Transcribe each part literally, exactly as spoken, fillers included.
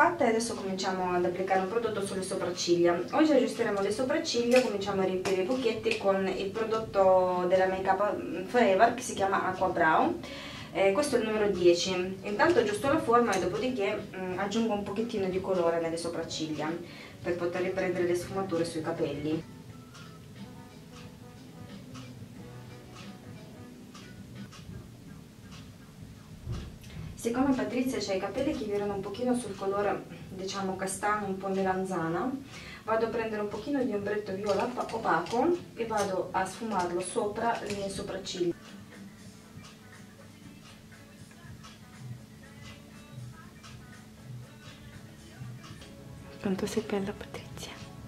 fatta e adesso cominciamo ad applicare un prodotto sulle sopracciglia. Oggi aggiusteremo le sopracciglia, cominciamo a riempire i buchetti con il prodotto della Make Up Forever che si chiama Aqua Brow. Eh, questo è il numero dieci. Intanto aggiusto la forma e dopodiché mh, aggiungo un pochettino di colore nelle sopracciglia per poter riprendere le sfumature sui capelli. Siccome Patrizia ha i capelli che virano un pochino sul colore, diciamo castano, un po' melanzana, vado a prendere un pochino di ombretto viola opaco e vado a sfumarlo sopra le mie sopracciglia. Quanto sei bella, Patrizia.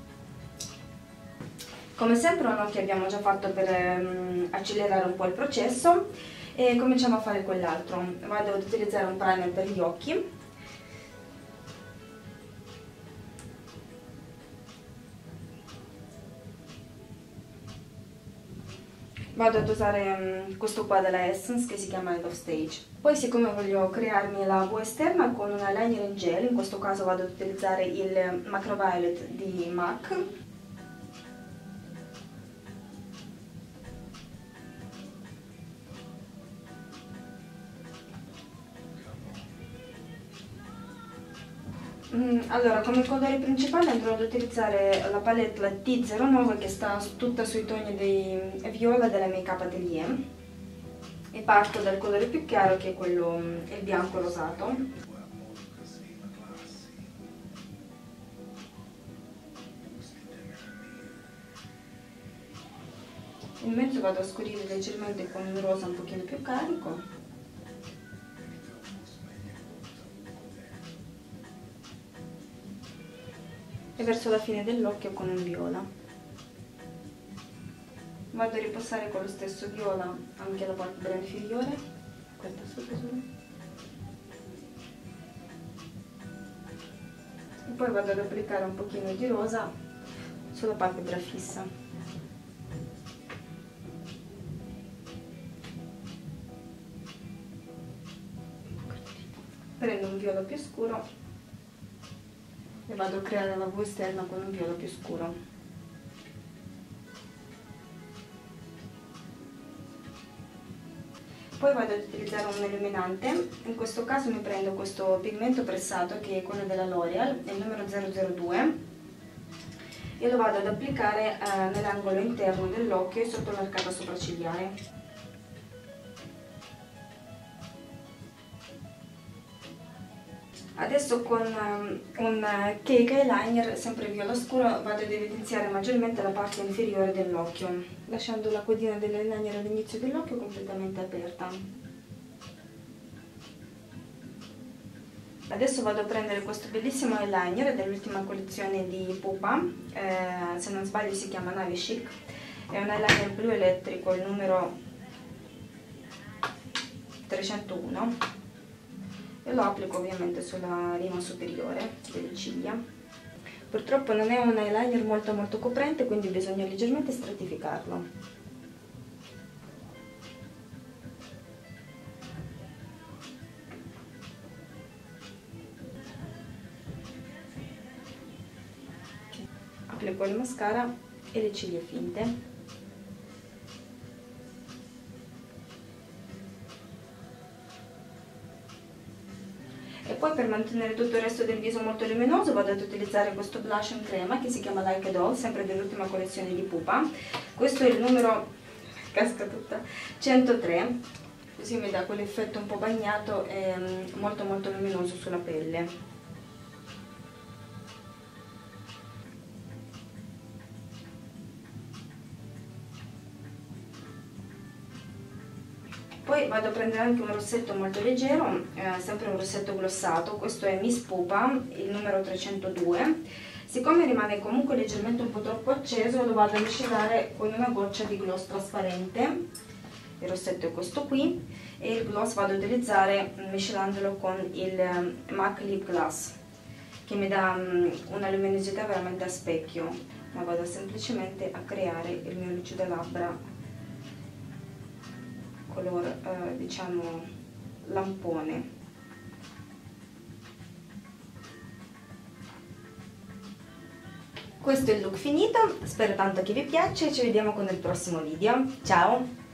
Come sempre un occhio abbiamo già fatto per um, accelerare un po' il processo e cominciamo a fare quell'altro. Vado ad utilizzare un primer per gli occhi. Vado ad usare um, questo qua della Essence che si chiama End of Stage. Poi, siccome voglio crearmi la V esterna con un eyeliner in gel, in questo caso vado ad utilizzare il Macro Violet di MAC. Allora, come colore principale andrò ad utilizzare la palette T zero nove che sta tutta sui toni dei viola della Make Up Atelier e parto dal colore più chiaro che è quello, il bianco rosato. In mezzo vado a scurire leggermente con un rosa un pochino più carico. E verso la fine dell'occhio con un viola. Vado a ripassare con lo stesso viola anche la palpebra inferiore, questa sopra solo. E poi vado ad applicare un pochino di rosa sulla palpebra fissa. Prendo un viola più scuro e vado a creare la V esterna con un viola più scuro. Poi vado ad utilizzare un illuminante, in questo caso mi prendo questo pigmento pressato che è quello della L'Oreal, è il numero zero zero due, e lo vado ad applicare eh, nell'angolo interno dell'occhio e sotto l'arcata sopraccigliare. Adesso con um, un cake eyeliner, sempre viola scuro, vado ad evidenziare maggiormente la parte inferiore dell'occhio, lasciando la codina dell'eyeliner all'inizio dell'occhio completamente aperta. Adesso vado a prendere questo bellissimo eyeliner dell'ultima collezione di Pupa, eh, se non sbaglio si chiama Navy Chic, è un eyeliner blu elettrico, il numero trecentouno. E lo applico ovviamente sulla rima superiore delle ciglia. Purtroppo non è un eyeliner molto molto coprente, quindi bisogna leggermente stratificarlo. Applico il mascara e le ciglia finte. E poi, per mantenere tutto il resto del viso molto luminoso, vado ad utilizzare questo blush in crema che si chiama Like a Doll, sempre dell'ultima collezione di Pupa. Questo è il numero casca tutta centotré, così mi dà quell'effetto un po' bagnato e molto molto luminoso sulla pelle. Poi vado a prendere anche un rossetto molto leggero, eh, sempre un rossetto glossato, questo è Miss Pupa, il numero trecentodue. Siccome rimane comunque leggermente un po' troppo acceso, lo vado a miscelare con una goccia di gloss trasparente. Il rossetto è questo qui e il gloss vado a utilizzare miscelandolo con il MAC Lip Gloss, che mi dà um, una luminosità veramente a specchio, ma vado semplicemente a creare il mio lucido labbra color eh, diciamo lampone. Questo è il look finito, spero tanto che vi piaccia e ci vediamo con il prossimo video. Ciao!